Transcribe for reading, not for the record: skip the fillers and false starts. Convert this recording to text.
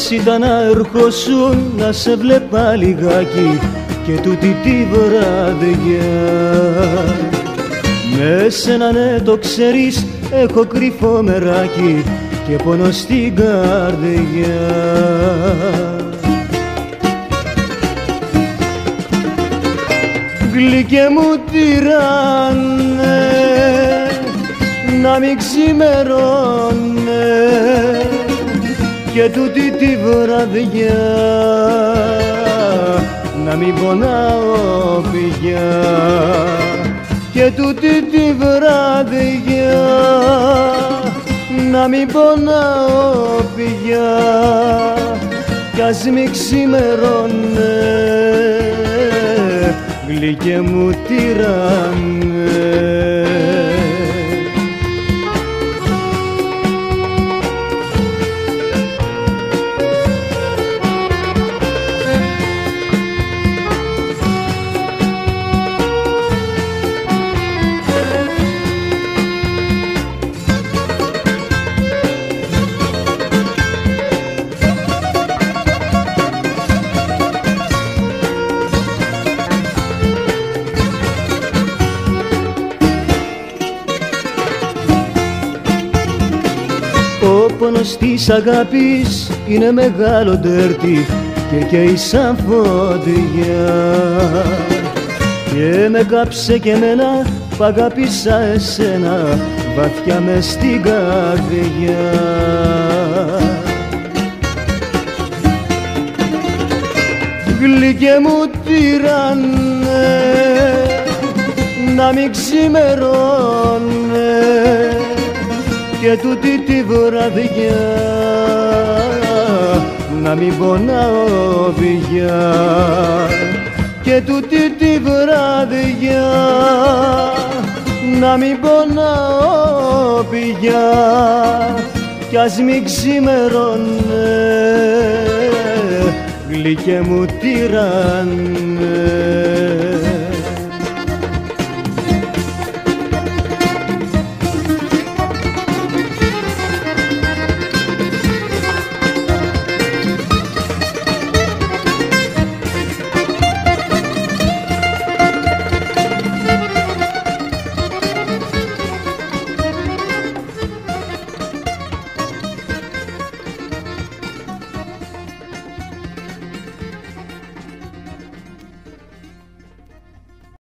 Πώς ήταν να ερχόσουν να σε βλέπα λιγάκι και τούτη τη βραδιά. Με σένα ναι το ξέρεις, έχω κρυφό μεράκι και πόνο στην καρδιά. Γλυκέ μου τυράνε να μην ξημερώνε και τούτη τη βραδιά να μην πονάω πια και τούτη τη βραδιά να μην πονάω πια κι ας μη ξημερώνε γλυκέ μου τυράνε. Ο πόνος της αγάπης είναι μεγάλο ντέρτι και καίει σαν φωτιά και με κάψε και εμένα που αγάπησα εσένα βαθιά μες στην καρδιά. Γλυκέ μου τυράνε να μην ξημερώνε και τούτη τη βραδιά να μην πονάω πια και τούτη τη βραδιά να μην πονάω πια κι ας μην ξημερώνε γλυκέ μου τυράνε.